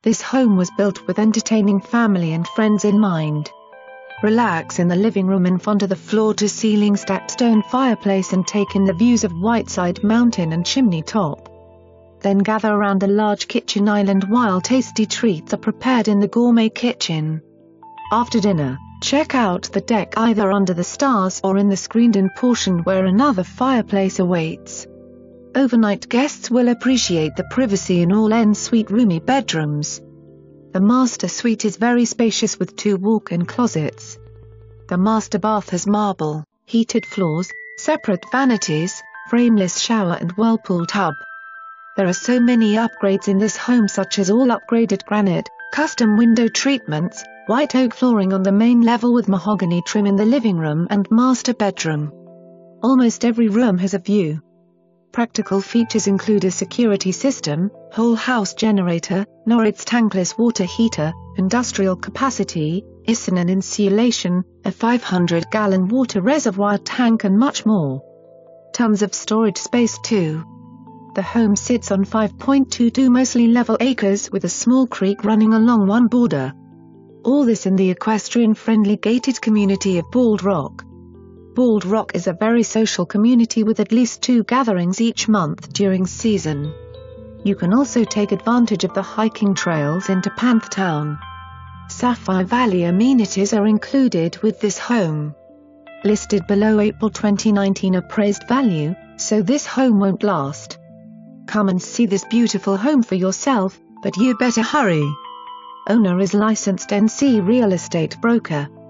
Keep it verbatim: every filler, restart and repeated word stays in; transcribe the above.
This home was built with entertaining family and friends in mind. Relax in the living room in front of the floor-to-ceiling stacked stone fireplace and take in the views of Whiteside Mountain and Chimney Top. Then gather around a large kitchen island while tasty treats are prepared in the gourmet kitchen. After dinner, check out the deck either under the stars or in the screened-in portion where another fireplace awaits. Overnight guests will appreciate the privacy in all en-suite roomy bedrooms. The master suite is very spacious with two walk-in closets. The master bath has marble, heated floors, separate vanities, frameless shower and whirlpool tub. There are so many upgrades in this home, such as all upgraded granite, custom window treatments, white oak flooring on the main level with mahogany trim in the living room and master bedroom. Almost every room has a view. Practical features include a security system, whole house generator, Norritz tankless water heater, industrial capacity, I S O N and insulation, a five hundred gallon water reservoir tank and much more. Tons of storage space too. The home sits on five point two two mostly level acres with a small creek running along one border. All this in the equestrian-friendly gated community of Bald Rock. Bald Rock is a very social community with at least two gatherings each month during season. You can also take advantage of the hiking trails into Panthtown. Sapphire Valley amenities are included with this home. Listed below April twenty nineteen appraised value, so this home won't last. Come and see this beautiful home for yourself, but you better hurry. Owner is licensed N C real estate broker.